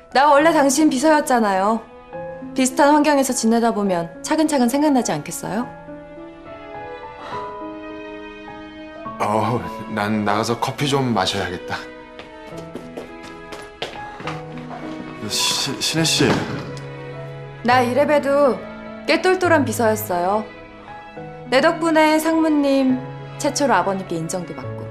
나 원래 당신 비서였잖아요. 비슷한 환경에서 지내다 보면 차근차근 생각나지 않겠어요? 난 나가서 커피 좀 마셔야겠다. 신혜 씨. 나 이래봬도 꽤 똘똘한 비서였어요. 내 덕분에 상무님 최초로 아버님께 인정도 받고.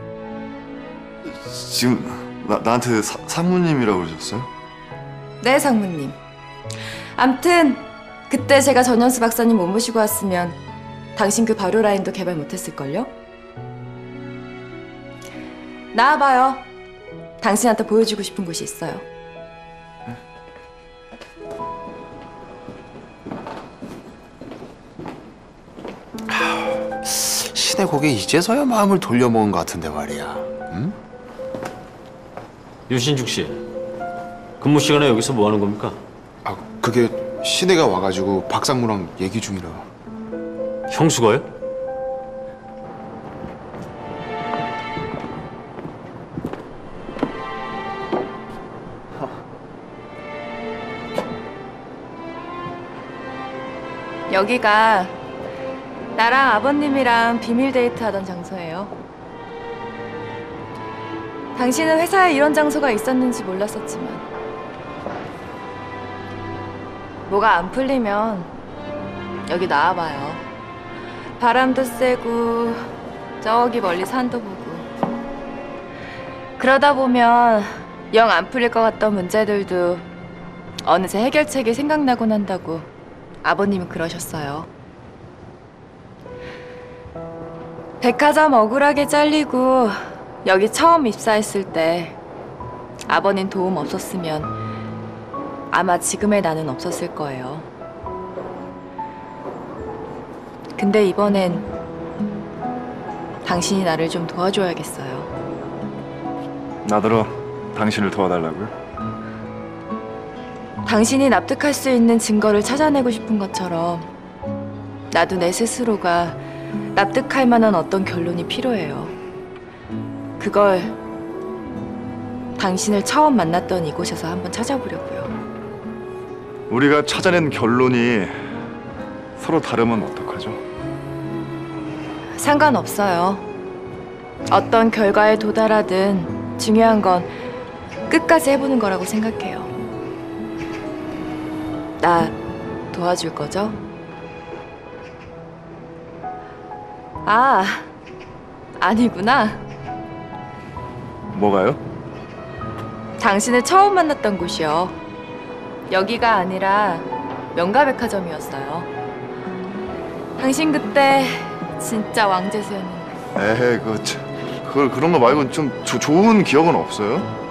지금 나한테 사모님이라고 그러셨어요? 네, 상무님. 암튼 그때 제가 전현수 박사님 못 모시고 왔으면 당신 그 발효 라인도 개발 못했을걸요? 나와봐요. 당신한테 보여주고 싶은 곳이 있어요. 신의 곡에 이제서야 마음을 돌려먹은 것 같은데 말이야. 응? 유신죽 씨, 근무 시간에 여기서 뭐 하는 겁니까? 그게 신혜가 와가지고 박상무랑 얘기 중이라. 형수가요? 여기가 나랑 아버님이랑 비밀 데이트하던 장소예요. 당신은 회사에 이런 장소가 있었는지 몰랐었지만 뭐가 안 풀리면 여기 나와봐요. 바람도 쐬고 저기 멀리 산도 보고 그러다 보면 영 안 풀릴 것 같던 문제들도 어느새 해결책이 생각나곤 한다고 아버님은 그러셨어요. 백화점 억울하게 잘리고 여기 처음 입사했을 때 아버님 도움 없었으면 아마 지금의 나는 없었을 거예요. 근데 이번엔 당신이 나를 좀 도와줘야겠어요. 나더러 당신을 도와달라고요? 당신이 납득할 수 있는 증거를 찾아내고 싶은 것처럼 나도 내 스스로가 납득할 만한 어떤 결론이 필요해요. 그걸 당신을 처음 만났던 이곳에서 한번 찾아보려고요. 우리가 찾아낸 결론이 서로 다르면 어떡하죠? 상관없어요. 어떤 결과에 도달하든 중요한 건 끝까지 해보는 거라고 생각해요. 나 도와줄 거죠? 아, 아니구나. 뭐가요? 당신을 처음 만났던 곳이요. 여기가 아니라 명가백화점이었어요. 당신 그때 진짜 왕재수였는데. 에이, 그런 거 말고는 좀 좋은 기억은 없어요?